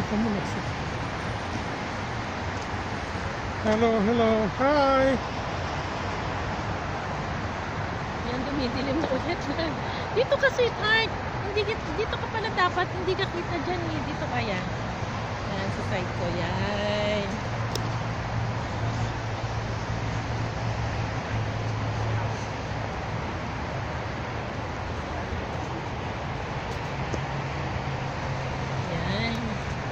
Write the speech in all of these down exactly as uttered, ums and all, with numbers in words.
Dito muna siya. Hello, hello, hi! Yan, dumidilim na ulit. Dito kasi, Art, hindi, dito ka pala dapat, hindi ka kita dyan eh. Dito kaya. Yan, sa side ko, yan. Yan.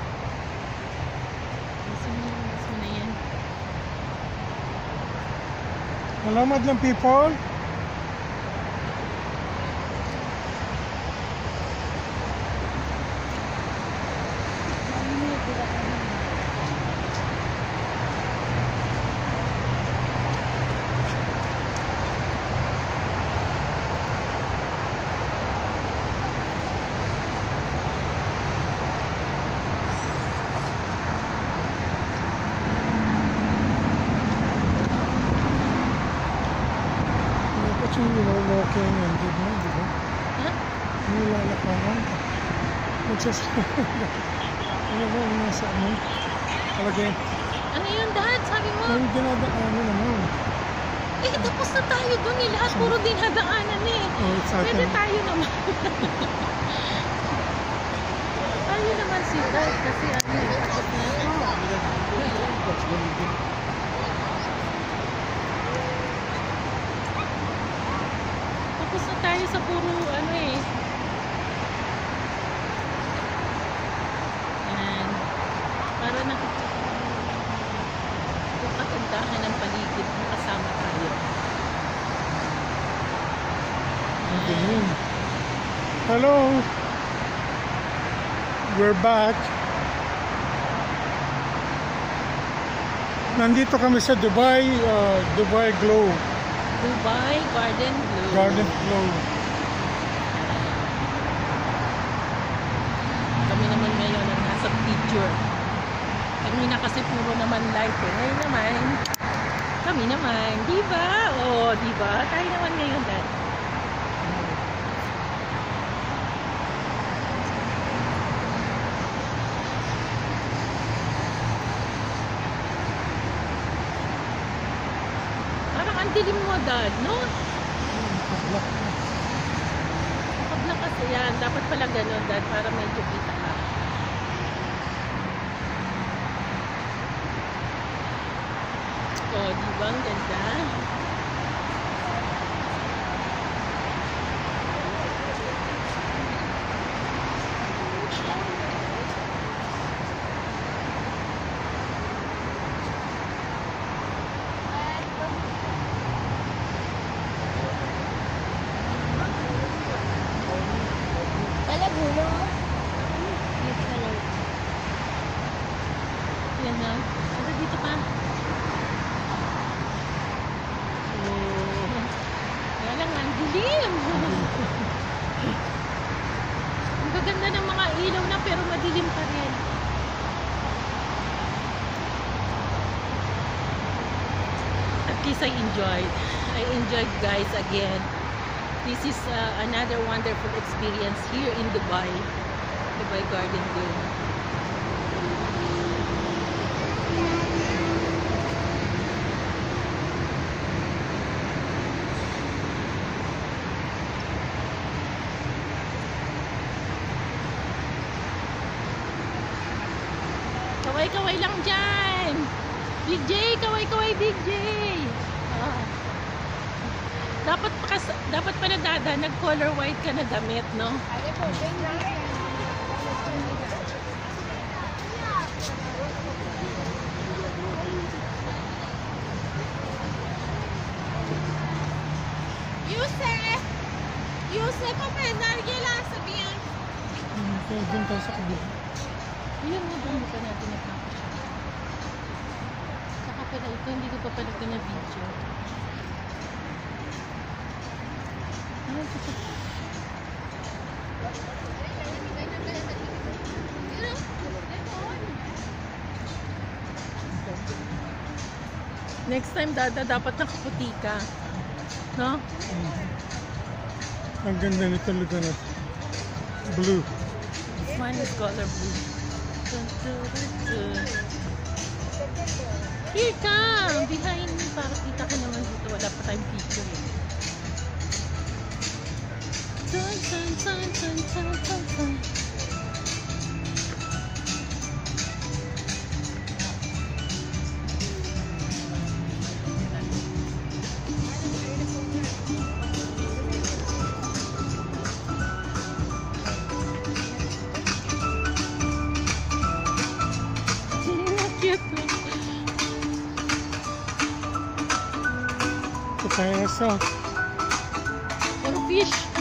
Gusto mo, gusto mo na yan. Hello, madlang people! You know, walking and did mo, di ba? Ha? Nilalakaran ka. Nagsasabi. Ano ba yung nasa ano? Talagay. Ano yun, Dad? Sabi mo? May dinadaanan naman. Eh, tapos na tayo dun eh. Lahat puro dinadaanan eh. Oh, it's atin. Pwede tayo naman. Tayo naman si Dad kasi ano eh. Tapos na. Tapos na tayo sa puro ano eh. Yan. Para nakikita yung kagandahan ng paligid na kasama tayo. Ganyan. Hello! We're back. Nandito kami sa Dubai, uh, Dubai Glow. Dubai Garden Glow. Garden Glow. Kami naman ngayon ang nasa picture. Kami na kasi puro naman live eh. Ngayon naman, kami naman. Diba? Oo, diba? Tayo naman ngayon, Dad. Parang ang dilim mo, Dad, no? Kablak na. Kapag kasi yan, dapat pala ganun, Dad, para medyo kita ka. O, diba? Ang ganda. Yan na. Ano dito pa? Oh. Kaya lang, ang dilim. Ang gaganda ng mga ilaw na pero madilim pa rin. At least I enjoyed. I enjoyed, guys, again. This is uh, another wonderful experience here in Dubai. Dubai Garden Glow. Kaway-kaway lang dyan. Big J, kaway-kaway Big J. Ah. Dapat pa dapat pala Dada, nag-color white ka na damit, no? Yusef! Yusef, papendar gila sa biyan. Kaya dun tayo sa kabila. Yun mo, doon pa natin nagkakasya. Saka pala ito, hindi ko pa pala pinabidyo. Ano ito pa? Next time, Dada, dapat nakaputi ka. No? Ang ganda nito lugar na blue. This one is color blue. dun, dun, dun, dun. Here come! Behind me. Para kita ka naman dito. Wala pa tayong picture eh. Dun, dun, dun, dun, dun, dun, dun. Cute. Ito tayo sa Puro fish.